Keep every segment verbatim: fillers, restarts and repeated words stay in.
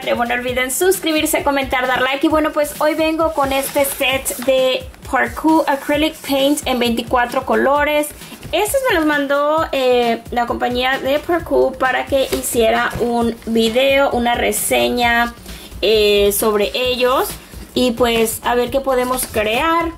Bueno, no olviden suscribirse, comentar, dar like. Y bueno, pues hoy vengo con este set de Parkoo Acrylic Paint en veinticuatro colores. Estos me los mandó eh, la compañía de Parkoo para que hiciera un video, una reseña eh, sobre ellos. Y pues a ver qué podemos crear.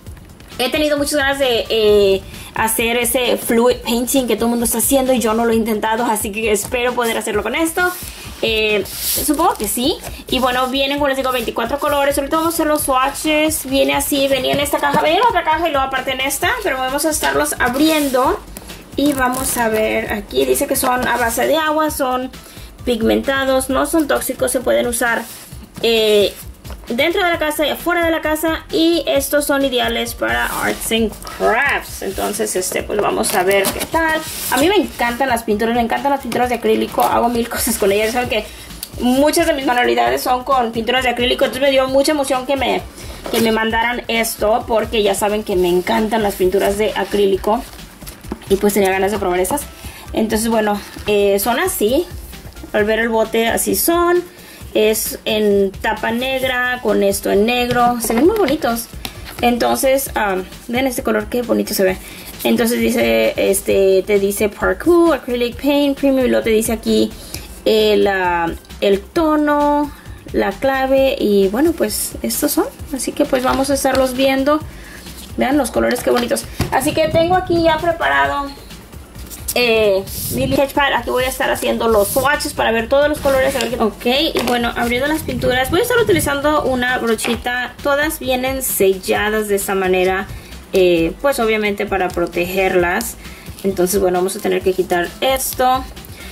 He tenido muchas ganas de eh, hacer ese fluid painting que todo el mundo está haciendo y yo no lo he intentado, así que espero poder hacerlo con esto. Eh, supongo que sí. Y bueno, vienen, como les digo, veinticuatro colores. Ahorita vamos a hacer los swatches. Viene así, venía en esta caja, venía en otra caja y luego aparte en esta. Pero vamos a estarlos abriendo. Y vamos a ver, aquí dice que son a base de agua, son pigmentados, no son tóxicos, se pueden usar eh, dentro de la casa y afuera de la casa. Y estos son ideales para arts and crafts. Entonces este pues vamos a ver qué tal. A mí me encantan las pinturas, me encantan las pinturas de acrílico. Hago mil cosas con ellas. Saben que muchas de mis manualidades son con pinturas de acrílico. Entonces me dio mucha emoción que me, que me mandaran esto, porque ya saben que me encantan las pinturas de acrílico. Y pues tenía ganas de probar esas. Entonces bueno, eh, son así. Al ver el bote así son. Es en tapa negra, con esto en negro. Se ven muy bonitos. Entonces, um, ven este color, qué bonito se ve. Entonces dice, este, te dice Parkoo Acrylic Paint Premium. Y luego te dice aquí el, uh, el tono, la clave. Y bueno, pues estos son. Así que pues vamos a estarlos viendo. Vean los colores, qué bonitos. Así que tengo aquí ya preparado Eh, mi sketchpad. Aquí voy a estar haciendo los swatches para ver todos los colores, a ver qué... Ok, y bueno, abriendo las pinturas, voy a estar utilizando una brochita. Todas vienen selladas de esta manera, eh, pues obviamente para protegerlas. Entonces bueno, vamos a tener que quitar esto.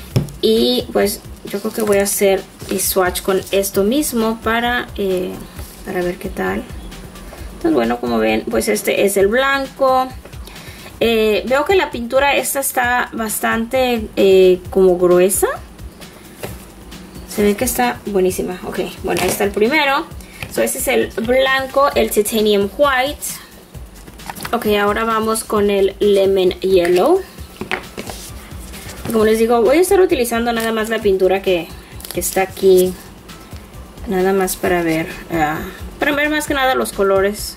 Y pues yo creo que voy a hacer el swatch con esto mismo para, eh, para ver qué tal. Entonces bueno, como ven, pues este es el blanco. Eh, veo que la pintura esta está bastante eh, como gruesa. Se ve que está buenísima. Ok, bueno, ahí está el primero. So, este es el blanco, el titanium white. Ok, ahora vamos con el lemon yellow. Como les digo, voy a estar utilizando nada más la pintura que, que está aquí. Nada más para ver, uh, para ver más que nada los colores.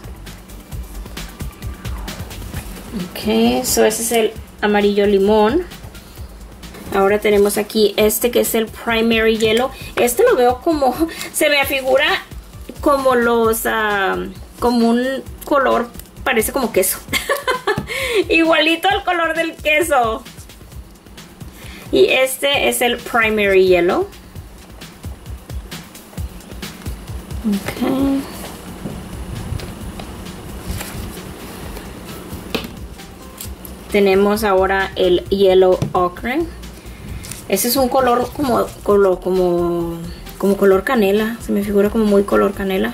Ok, so ese es el amarillo limón. Ahora tenemos aquí este que es el primary yellow. Este lo veo como, se me afigura como los, uh, como un color, parece como queso. Igualito al color del queso. Y este es el primary yellow. Ok. Tenemos ahora el yellow ochre. Ese es un color como, color, como, como color canela. Se me figura como muy color canela.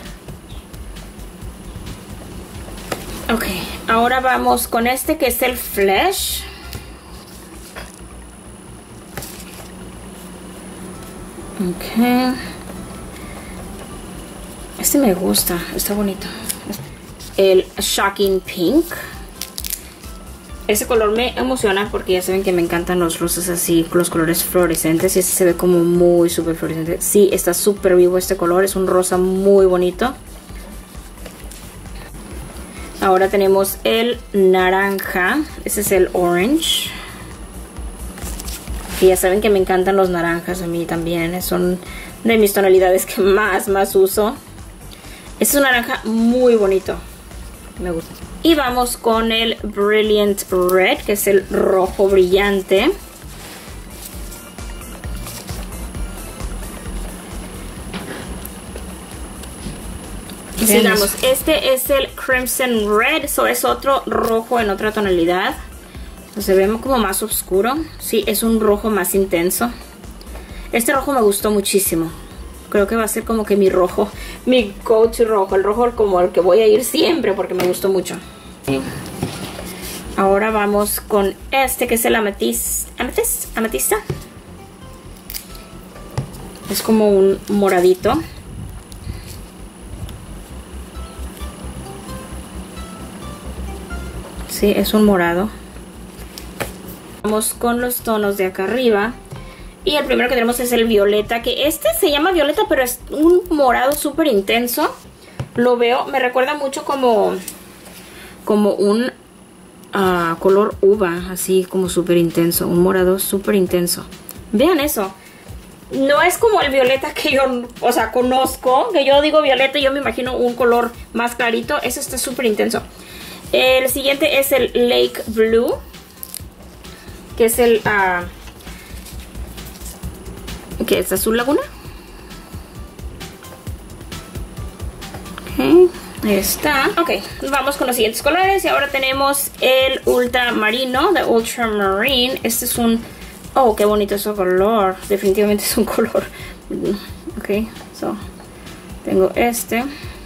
Ok, ahora vamos con este que es el flesh. Ok. Este me gusta, está bonito. El shocking pink. Ese color me emociona porque ya saben que me encantan los rosas así, los colores fluorescentes. Y este se ve como muy súper fluorescente. Sí, está súper vivo este color. Es un rosa muy bonito. Ahora tenemos el naranja. Ese es el orange. Y ya saben que me encantan los naranjas a mí también. Son de mis tonalidades que más, más uso. Este es un naranja muy bonito. Me gusta. Y vamos con el Brilliant Red, que es el rojo brillante. Y sigamos. Este es el Crimson Red. Eso es otro rojo en otra tonalidad. Se ve como más oscuro. Sí, es un rojo más intenso. Este rojo me gustó muchísimo. Creo que va a ser como que mi rojo, mi go-to rojo, el rojo como el que voy a ir siempre porque me gustó mucho. Sí. Ahora vamos con este que es el ametista. ¿Ametista? ¿Ametista? Es como un moradito. Sí, es un morado. Vamos con los tonos de acá arriba. Y el primero que tenemos es el violeta, que este se llama violeta, pero es un morado súper intenso. Lo veo, me recuerda mucho como, como un uh, color uva, así como súper intenso, un morado súper intenso. Vean eso. No es como el violeta que yo, o sea, conozco, que yo digo violeta y yo me imagino un color más clarito. Ese está súper intenso. El siguiente es el Lake Blue, que es el... Uh, ¿qué es? ¿Azul Laguna? Ok, ahí está. Ok, vamos con los siguientes colores. Y ahora tenemos el ultramarino, de Ultramarine. Este es un... Oh, qué bonito ese color. Definitivamente es un color. Ok, so tengo este.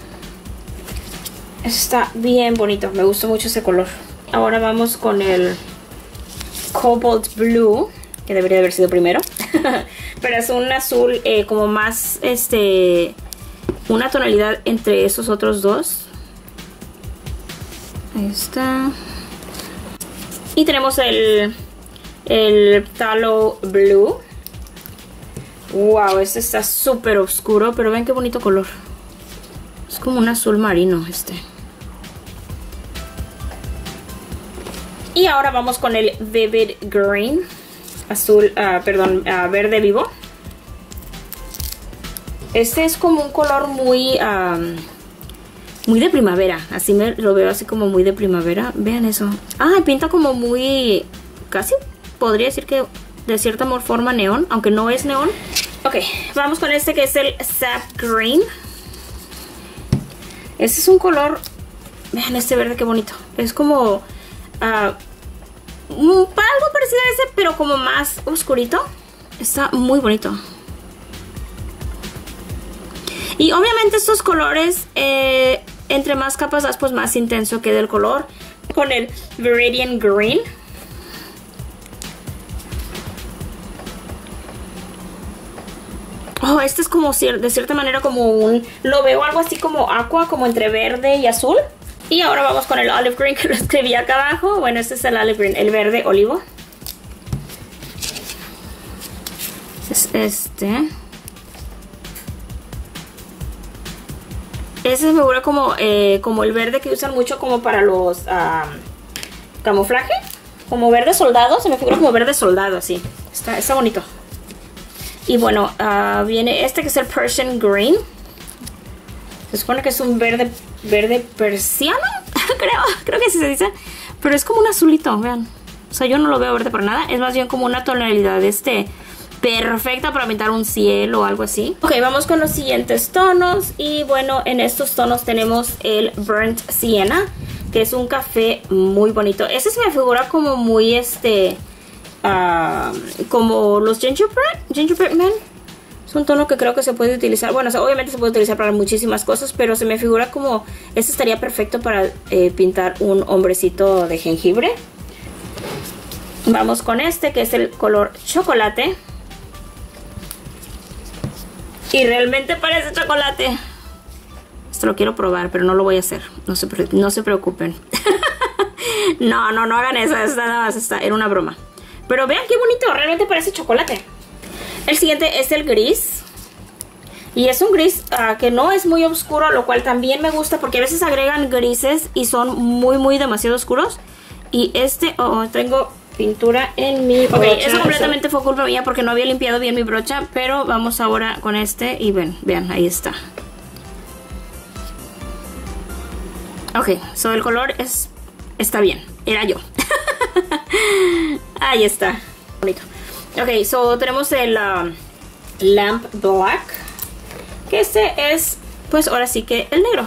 Este está bien bonito. Me gustó mucho ese color. Ahora vamos con el Cobalt Blue, que debería haber sido primero. Pero es un azul eh, como más, este, una tonalidad entre esos otros dos. Ahí está. Y tenemos el... el Phthalo Blue. Wow, este está súper oscuro, pero ven qué bonito color. Es como un azul marino este. Y ahora vamos con el Vivid Green. Azul, uh, perdón, uh, verde vivo. Este es como un color muy... Um, muy de primavera. Así me lo veo, así como muy de primavera. Vean eso. Ah, pinta como muy... casi... podría decir que de cierta forma neón, aunque no es neón. Ok, vamos con este que es el Sap Green. Este es un color... vean este verde qué bonito. Es como... Uh, algo parecido a ese, pero como más oscurito. Está muy bonito. Y obviamente estos colores, eh, entre más capas das, pues más intenso queda el color. Con el Viridian Green. Oh, este es como de cierta manera como un... lo veo algo así como aqua, como entre verde y azul. Y ahora vamos con el Olive Green, que lo escribí acá abajo. Bueno, este es el Olive Green, el verde olivo. Es este. Ese me figura como, eh, como el verde que usan mucho como para los um, camuflaje. Como verde soldado, se me figura como verde soldado, así. Está, está bonito. Y bueno, uh, viene este que es el Persian Green. Se supone que es un verde verde persiano, creo, creo que así se dice. Pero es como un azulito, vean. O sea, yo no lo veo verde para nada. Es más bien como una tonalidad este perfecta para pintar un cielo o algo así. Ok, vamos con los siguientes tonos. Y bueno, en estos tonos tenemos el Burnt Sienna, que es un café muy bonito. Este se me figura como muy este... Uh, como los Gingerbread, Gingerbread Men. Es un tono que creo que se puede utilizar. Bueno, o sea, obviamente se puede utilizar para muchísimas cosas, pero se me figura como... este estaría perfecto para eh, pintar un hombrecito de jengibre. Vamos con este, que es el color chocolate. Y realmente parece chocolate. Esto lo quiero probar, pero no lo voy a hacer. No se, no se preocupen. No, no, no hagan eso. Esta nada más está, era una broma. Pero vean qué bonito, realmente parece chocolate. El siguiente es el gris. Y es un gris uh, que no es muy oscuro, lo cual también me gusta porque a veces agregan grises y son muy, muy demasiado oscuros. Y este, oh, tengo pintura en mi brocha. Ok, eso completamente fue culpa mía porque no había limpiado bien mi brocha. Pero vamos ahora con este y ven, vean, ahí está. Ok, so el color es, está bien, era yo. Ahí está, bonito. Ok, so tenemos el um, Lamp Black, que este es, pues ahora sí que el negro.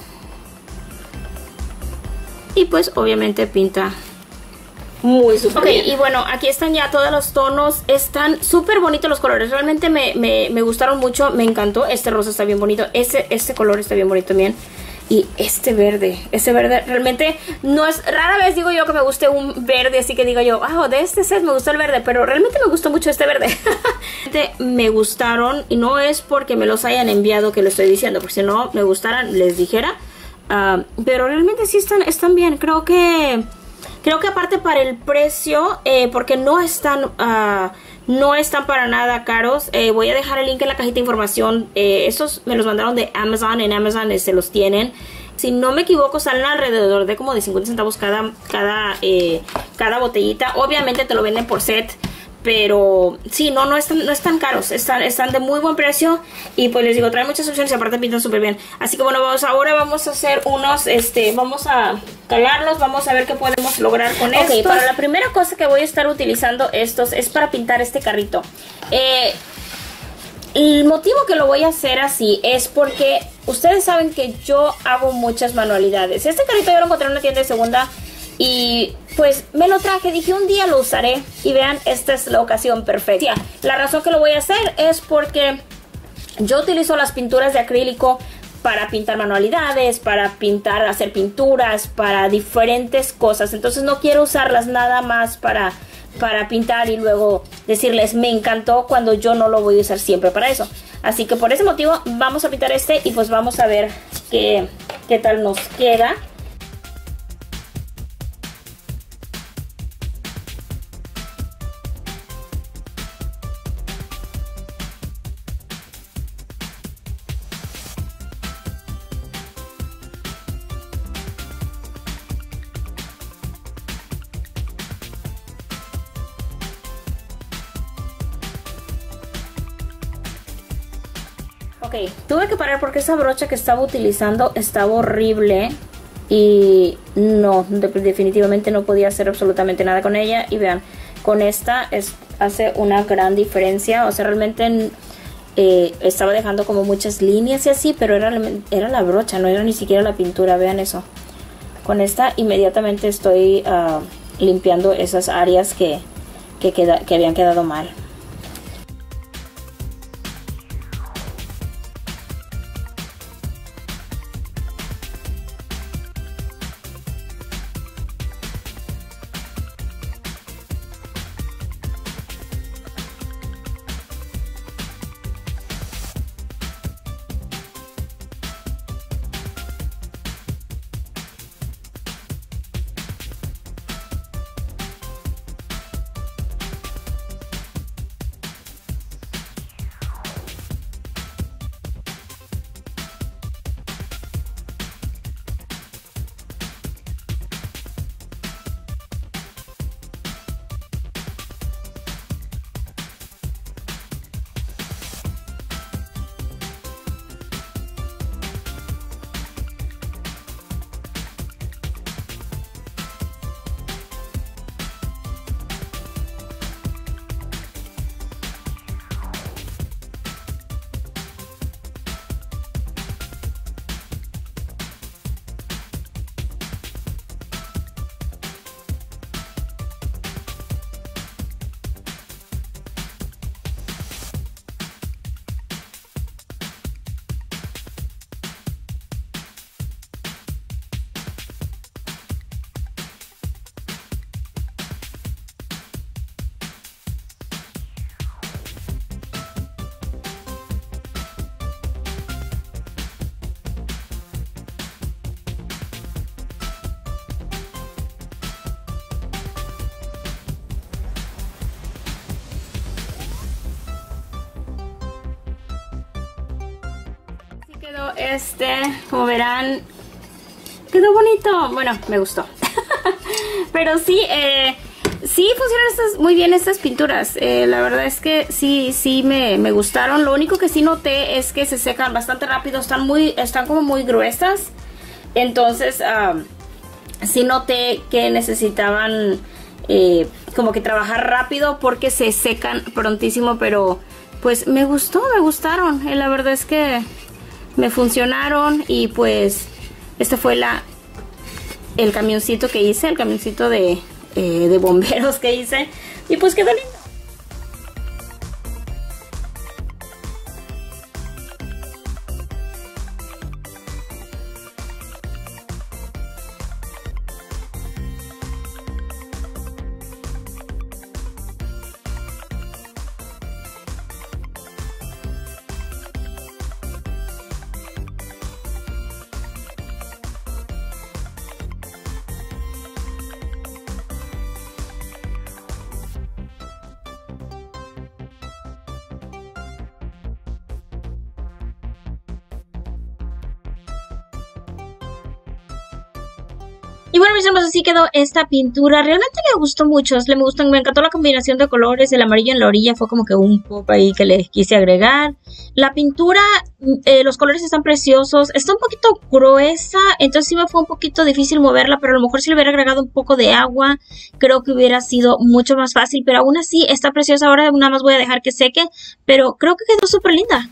Y pues obviamente pinta muy súper okay, bien. Y bueno, aquí están ya todos los tonos. Están súper bonitos los colores. Realmente me, me, me gustaron mucho, me encantó. Este rosa está bien bonito, este, este color está bien bonito también. Y este verde, este verde realmente no es, rara vez digo yo que me guste un verde así que diga yo, ah, de este set me gustó el verde, pero realmente me gustó mucho este verde. Me gustaron y no es porque me los hayan enviado que lo estoy diciendo, porque si no me gustaran les dijera. Uh, pero realmente sí están, están bien, creo que... Creo que aparte para el precio, eh, porque no están uh, No están para nada caros. Eh, voy a dejar el link en la cajita de información. Eh, estos me los mandaron de Amazon. En Amazon se este, los tienen. Si no me equivoco, salen alrededor de como de cincuenta centavos cada, cada, eh, cada botellita. Obviamente te lo venden por set. Pero sí, no, no están, no están caros, están, están de muy buen precio. Y pues les digo, traen muchas opciones y aparte pintan súper bien. Así que bueno, vamos, ahora vamos a hacer unos, este, vamos a calarlos, vamos a ver qué podemos lograr con esto. Ok, para la primera cosa que voy a estar utilizando estos es para pintar este carrito. Eh, el motivo que lo voy a hacer así es porque ustedes saben que yo hago muchas manualidades. Este carrito yo lo encontré en una tienda de segunda y pues me lo traje, dije un día lo usaré y vean, esta es la ocasión perfecta. La razón que lo voy a hacer es porque yo utilizo las pinturas de acrílico para pintar manualidades, para pintar, hacer pinturas, para diferentes cosas. Entonces no quiero usarlas nada más para, para pintar y luego decirles me encantó cuando yo no lo voy a usar siempre para eso. Así que por ese motivo vamos a pintar este y pues vamos a ver qué, qué tal nos queda. Ok, tuve que parar porque esa brocha que estaba utilizando estaba horrible y no, de, definitivamente no podía hacer absolutamente nada con ella. Y vean, con esta es, hace una gran diferencia. O sea, realmente eh, estaba dejando como muchas líneas y así, pero era, era la brocha, no era ni siquiera la pintura. Vean eso. Con esta inmediatamente estoy uh, limpiando esas áreas que, que, queda, que habían quedado mal. Quedó este, como verán, quedó bonito. Bueno, me gustó. Pero sí, eh, sí funcionan estas, muy bien estas pinturas. Eh, la verdad es que sí, sí me, me gustaron. Lo único que sí noté es que se secan bastante rápido. Están muy, están como muy gruesas. Entonces, um, sí noté que necesitaban eh, como que trabajar rápido porque se secan prontísimo. Pero pues me gustó, me gustaron. Eh, la verdad es que me funcionaron y pues este fue la el camioncito que hice, el camioncito de, eh, de bomberos que hice y pues quedó lindo. Y bueno, mis hermanos, así quedó esta pintura. Realmente me gustó mucho, le me gustó, me encantó la combinación de colores. El amarillo en la orilla fue como que un pop ahí que le quise agregar. La pintura, eh, los colores están preciosos. Está un poquito gruesa, entonces sí me fue un poquito difícil moverla, pero a lo mejor si le hubiera agregado un poco de agua, creo que hubiera sido mucho más fácil. Pero aún así está preciosa. Ahora nada más voy a dejar que seque, pero creo que quedó súper linda.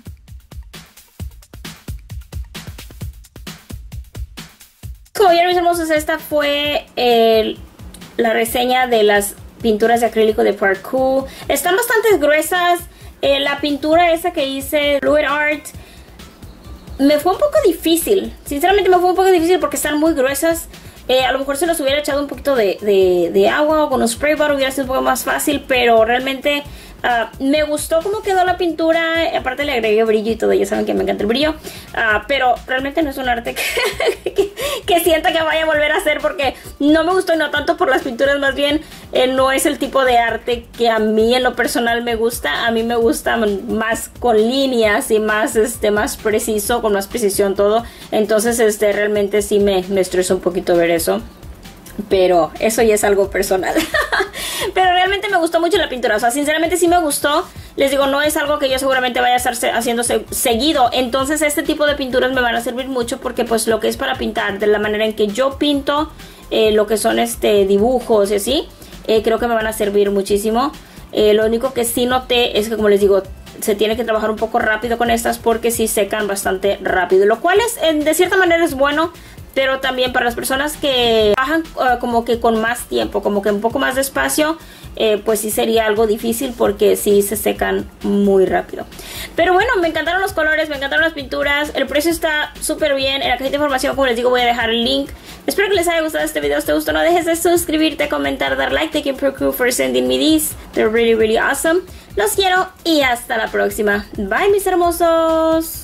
Como vieron, mis hermosos, esta fue el, la reseña de las pinturas de acrílico de Parkoo. Están bastante gruesas. Eh, la pintura esa que hice, Fluid Art, me fue un poco difícil. Sinceramente me fue un poco difícil porque están muy gruesas. Eh, a lo mejor se los hubiera echado un poquito de, de, de agua o con un spray bar hubiera sido un poco más fácil, pero realmente uh, me gustó cómo quedó la pintura. Aparte le agregué brillo y todo, ya saben que me encanta el brillo, uh, pero realmente no es un arte que, que, que sienta que vaya a volver a hacer, porque no me gustó, y no tanto por las pinturas, más bien eh, no es el tipo de arte que a mí en lo personal me gusta. A mí me gusta más con líneas y más, este, más preciso, con más precisión todo. Entonces este, realmente sí me, me estresó un poquito ver eso, pero eso ya es algo personal. Pero realmente me gustó mucho la pintura, o sea, sinceramente sí me gustó. Les digo, no es algo que yo seguramente vaya a estar haciendo seguido. Entonces este tipo de pinturas me van a servir mucho, porque pues lo que es para pintar, de la manera en que yo pinto, eh, lo que son este dibujos y así, eh, creo que me van a servir muchísimo. Eh, lo único que sí noté es que, como les digo, se tiene que trabajar un poco rápido con estas, porque sí secan bastante rápido, lo cual es, eh, de cierta manera es bueno. Pero también para las personas que trabajan uh, como que con más tiempo, como que un poco más despacio, eh, pues sí sería algo difícil, porque sí se secan muy rápido. Pero bueno, me encantaron los colores, me encantaron las pinturas. El precio está súper bien. En la cajita de información, como les digo, voy a dejar el link. Espero que les haya gustado este video. Si te gustó, no dejes de suscribirte, comentar, dar like. Thank you Parkoo for sending me these. They're really, really awesome. Los quiero y hasta la próxima. Bye, mis hermosos.